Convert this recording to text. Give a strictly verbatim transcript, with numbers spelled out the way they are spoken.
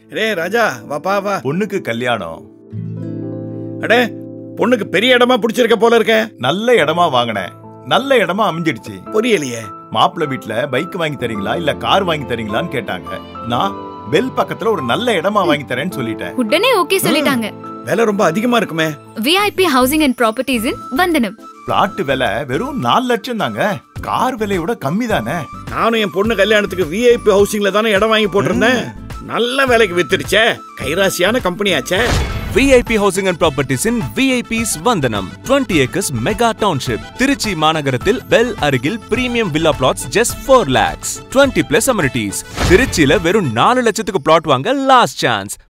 ரே ராஜா வாப்பா வா. பொண்ணுக்கு கல்யாணம். அடே பொண்ணுக்கு பெரிய இடமா பிடிச்சிருக்க போல இருக்க. நல்ல இடமா வாங்கினேன், நல்ல இடமா அமைஞ்சிடுச்சு. புரியலையே. மாப்பிள்ளை வீட்டுல பைக் வாங்கி தரீங்களா இல்ல கார் வாங்கி தரீங்களான்னு கேட்டாங்க. நான் பெல் பக்கத்துல ஒரு நல்ல இடமா வாங்கி தரேன்னு சொல்லிட்டேன். உடனே ஓகே சொல்லிட்டாங்க. விலை ரொம்ப அதிகமா இருக்குமே. VIP housing and properties in வந்தனம். பிளாட் விலை வெறும் நாலு லட்சம் தாங்க. கார் விலையோட கம்மி தானே. நானும் என் பொண்ணு கல்யாணத்துக்கு விஐபி ஹவுசிங்ல தானே இடம் வாங்கி போட்டிருந்தேன். நல்ல விலைக்கு வித்துருச்சே. கைராசியான கம்பெனி ஆச்சே. V I P Housing and Properties in V I P's Vandanam, twenty acres mega township. Trichy மாநகரத்தில் பெல் அருகில் premium villa plots just four lakhs. twenty plus amenities. திருச்சியில வெறும் நாலு லட்சத்துக்கு பிளாட் வாங்க லாஸ்ட் சான்ஸ்.